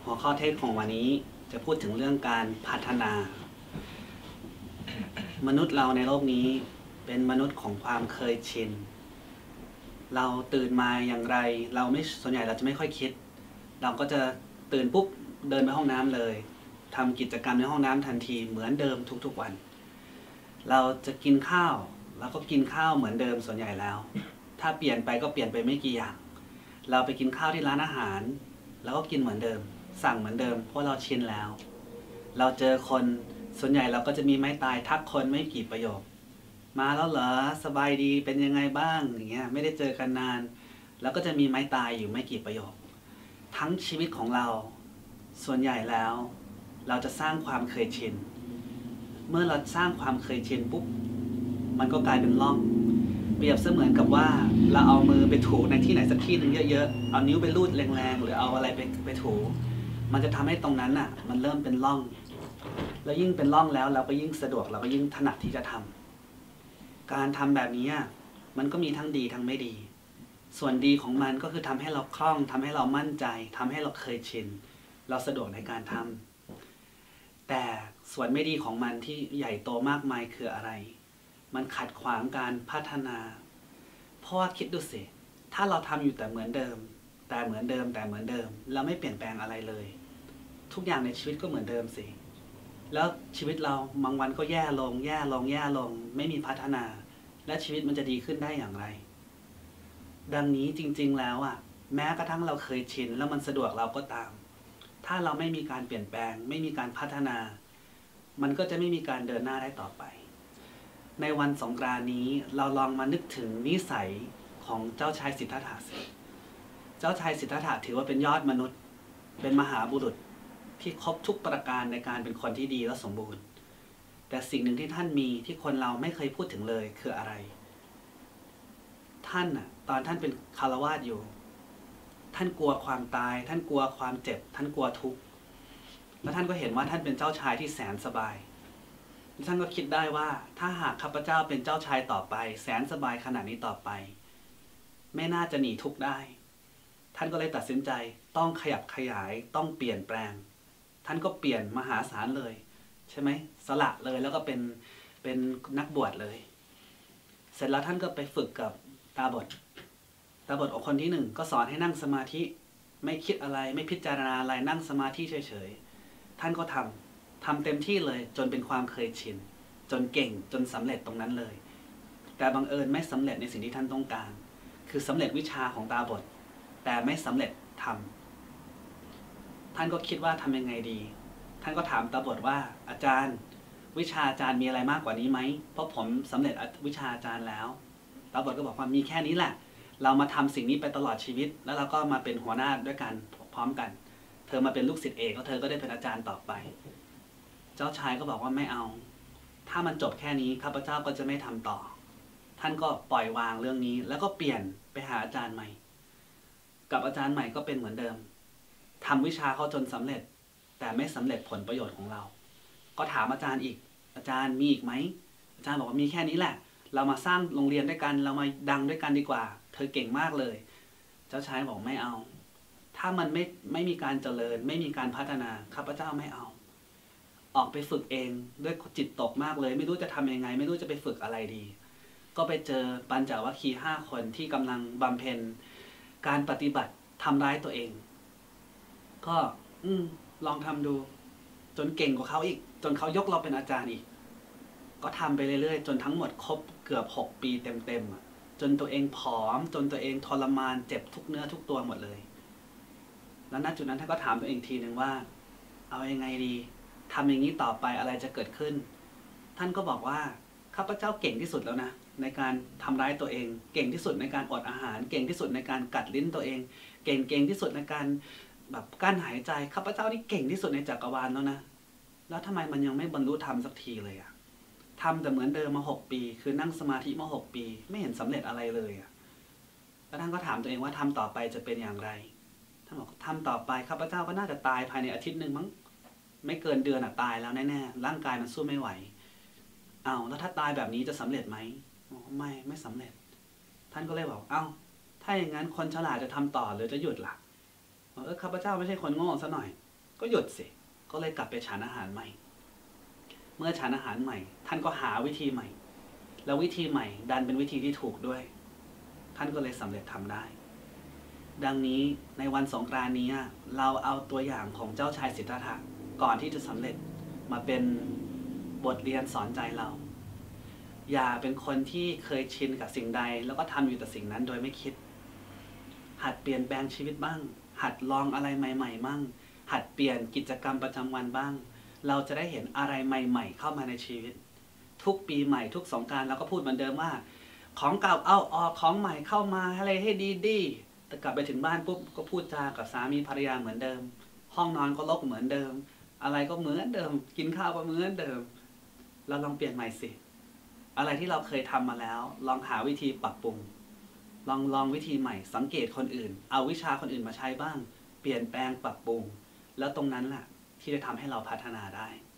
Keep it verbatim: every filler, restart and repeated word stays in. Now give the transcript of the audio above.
หัวข้อเทศของวันนี้จะพูดถึงเรื่องการพัฒนา มนุษย์เราในโลกนี้เป็นมนุษย์ของความเคยชินเราตื่นมาอย่างไรเราไม่ส่วนใหญ่เราจะไม่ค่อยคิดเราก็จะตื่นปุ๊บเดินไปห้องน้ำเลยทำกิจกรรมในห้องน้ำทันทีเหมือนเดิมทุกๆวันเราจะกินข้าวเราก็กินข้าวเหมือนเดิมส่วนใหญ่แล้วถ้าเปลี่ยนไปก็เปลี่ยนไปไม่กี่อย่างเราไปกินข้าวที่ร้านอาหารเราก็กินเหมือนเดิมสั่งเหมือนเดิมเพราะเราชินแล้วเราเจอคนส่วนใหญ่เราก็จะมีไม้ตายทักคนไม่กี่ประโยคมาแล้วเหรอสบายดีเป็นยังไงบ้างอย่างเงี้ยไม่ได้เจอกันนานแล้วก็จะมีไม้ตายอยู่ไม่กี่ประโยคทั้งชีวิตของเราส่วนใหญ่แล้วเราจะสร้างความเคยชินเมื่อเราสร้างความเคยชินปุ๊บมันก็กลายเป็นร่องเปรียบเสมือนกับว่าเราเอามือไปถูในที่ไหนสักที่หนึ่งเยอะๆเอานิ้วไปลูดแรงๆหรือเอาอะไรไปไปถูมันจะทำให้ตรงนั้นอ่ะมันเริ่มเป็นร่องแล้วยิ่งเป็นร่องแล้วเราก็ยิ่งสะดวกเราก็ยิ่งถนัดที่จะทำการทำแบบนี้มันก็มีทั้งดีทั้งไม่ดีส่วนดีของมันก็คือทำให้เราคล่องทำให้เรามั่นใจทำให้เราเคยชินเราสะดวกในการทำแต่ส่วนไม่ดีของมันที่ใหญ่โตมากมายคืออะไรมันขัดขวางการพัฒนาเพราะว่าคิดดูสิถ้าเราทำอยู่แต่เหมือนเดิมแต่เหมือนเดิมแต่เหมือนเดิมเราไม่เปลี่ยนแปลงอะไรเลยทุกอย่างในชีวิตก็เหมือนเดิมสิแล้วชีวิตเราบางวันก็แย่ลงแย่ลงแย่ลงไม่มีพัฒนาและชีวิตมันจะดีขึ้นได้อย่างไรดังนี้จริงๆแล้วอ่ะแม้กระทั่งเราเคยชินแล้วมันสะดวกเราก็ตามถ้าเราไม่มีการเปลี่ยนแปลงไม่มีการพัฒนามันก็จะไม่มีการเดินหน้าได้ต่อไปในวันสงกรานต์นี้เราลองมานึกถึงนิสัยของเจ้าชายสิทธัตถะสิเจ้าชายสิทธัตถะถือว่าเป็นยอดมนุษย์เป็นมหาบุรุษที่ครบทุกประการในการเป็นคนที่ดีและสมบูรณ์แต่สิ่งหนึ่งที่ท่านมีที่คนเราไม่เคยพูดถึงเลยคืออะไรท่านน่ะตอนท่านเป็นคฤหัสถ์อยู่ท่านกลัวความตายท่านกลัวความเจ็บท่านกลัวทุกข์แล้วท่านก็เห็นว่าท่านเป็นเจ้าชายที่แสนสบายท่านก็คิดได้ว่าถ้าหากข้าพเจ้าเป็นเจ้าชายต่อไปแสนสบายขนาดนี้ต่อไปไม่น่าจะหนีทุกข์ได้ท่านก็เลยตัดสินใจต้องขยับขยายต้องเปลี่ยนแปลงท่านก็เปลี่ยนมหาศาลเลยใช่ไหมสละเลยแล้วก็เป็นเป็นนักบวชเลยเสร็จแล้วท่านก็ไปฝึกกับตาบอดตาบอดของคนที่หนึ่งก็สอนให้นั่งสมาธิไม่คิดอะไรไม่พิจารณาอะไรนั่งสมาธิเฉยๆท่านก็ทำทำเต็มที่เลยจนเป็นความเคยชินจนเก่งจนสำเร็จตรงนั้นเลยแต่บังเอิญไม่สำเร็จในสิ่งที่ท่านต้องการคือสำเร็จวิชาของตาบอดแต่ไม่สำเร็จทำท่านก็คิดว่าทำยังไงดีท่านก็ถามตาบอดว่าอาจารย์วิชาอาจารย์มีอะไรมากกว่านี้ไหมเพราะผมสำเร็จวิชาอาจารย์แล้วตาบอดก็บอกว่ามีแค่นี้แหละเรามาทำสิ่งนี้ไปตลอดชีวิตแล้วเราก็มาเป็นหัวหน้าด้วยกันพร้อมกันเธอมาเป็นลูกศิษย์เอกแล้วเธอก็ได้เป็นอาจารย์ต่อไปเจ้าชายก็บอกว่าไม่เอาถ้ามันจบแค่นี้ข้าพเจ้าก็จะไม่ทำต่อท่านก็ปล่อยวางเรื่องนี้แล้วก็เปลี่ยนไปหาอาจารย์ใหม่กับอาจารย์ใหม่ก็เป็นเหมือนเดิมทำวิชาเขาจนสำเร็จแต่ไม่สำเร็จผลประโยชน์ของเราก็ถามอาจารย์อีกอาจารย์มีอีกไหมอาจารย์บอกว่ามีแค่นี้แหละเรามาสร้างโรงเรียนด้วยกันเรามาดังด้วยกันดีกว่าเธอเก่งมากเลยเจ้าชายบอกไม่เอาถ้ามันไม่ไม่มีการเจริญไม่มีการพัฒนาข้าพเจ้าไม่เอาออกไปฝึกเองด้วยจิตตกมากเลยไม่รู้จะทำยังไงไม่รู้จะไปฝึกอะไรดีก็ไปเจอปัญจวัคคีย์ห้าคนที่กำลังบำเพ็ญการปฏิบัติทำร้ายตัวเองก็อืมลองทำดูจนเก่งกว่าเขาอีกจนเขายกเราเป็นอาจารย์อีกก็ทำไปเรื่อยๆจนทั้งหมดครบเกือบหกปีเต็มๆจนตัวเองผอมจนตัวเองทรมานเจ็บทุกเนื้อทุกตัวหมดเลยแล้วณจุดนั้นท่านก็ถามตัวเองทีหนึ่งว่าเอายังไงดีทำอย่างนี้ต่อไปอะไรจะเกิดขึ้นท่านก็บอกว่าข้าพเจ้าเก่งที่สุดแล้วนะในการทำร้ายตัวเองเก่งที่สุดในการอดอาหารเก่งที่สุดในการกัดลิ้นตัวเองเก่งเก่งที่สุดในการแบบกั้นหายใจข้าพเจ้านี่เก่งที่สุดในจักรวาลแล้วนะแล้วทำไมมันยังไม่บรรลุธรรมสักทีเลยอะทำแต่เหมือนเดิมมาหกปีคือนั่งสมาธิมาหกปีไม่เห็นสำเร็จอะไรเลยอะแล้วท่านก็ถามตัวเองว่าทำต่อไปจะเป็นอย่างไรท่านบอกทำต่อไปข้าพเจ้าก็น่าจะตายภายในอาทิตย์หนึ่งมั้งไม่เกินเดือนอะตายแล้วแน่ๆร่างกายมันสู้ไม่ไหวเอาแล้วถ้าตายแบบนี้จะสำเร็จไหมไม่ไม่สำเร็จท่านก็เลยบอกเอ้าถ้าอย่างนั้นคนฉลาดจะทำต่อหรือจะหยุดล่ะเออข้าพเจ้าไม่ใช่คนโง่ซะหน่อยก็หยุดสิก็เลยกลับไปฉันอาหารใหม่เมื่อฉันอาหารใหม่ท่านก็หาวิธีใหม่แล้ววิธีใหม่ดันเป็นวิธีที่ถูกด้วยท่านก็เลยสำเร็จทำได้ดังนี้ในวันสงกรานต์นี้เราเอาตัวอย่างของเจ้าชายสิทธัตถะก่อนที่จะสำเร็จมาเป็นบทเรียนสอนใจเราอย่าเป็นคนที่เคยชินกับสิ่งใดแล้วก็ทำอยู่แต่สิ่งนั้นโดยไม่คิดหัดเปลี่ยนแปลงชีวิตบ้างหัดลองอะไรใหม่ๆบ้างหัดเปลี่ยนกิจกรรมประจำวันบ้างเราจะได้เห็นอะไรใหม่ๆเข้ามาในชีวิตทุกปีใหม่ทุกสงกรานต์เราก็พูดเหมือนเดิมว่าของเก่าเอาออกของใหม่เข้ามาอะไรให้ดีๆแต่กลับไปถึงบ้านปุ๊บก็พูดจากับสามีภรรยาเหมือนเดิมห้องนอนก็รกเหมือนเดิมอะไรก็เหมือนเดิมกินข้าวก็เหมือนเดิมเราลองเปลี่ยนใหม่สิอะไรที่เราเคยทำมาแล้วลองหาวิธีปรับปรุงลองลองวิธีใหม่สังเกตคนอื่นเอาวิชาคนอื่นมาใช้บ้างเปลี่ยนแปลงปรับปรุงแล้วตรงนั้นแหละที่จะทำให้เราพัฒนาได้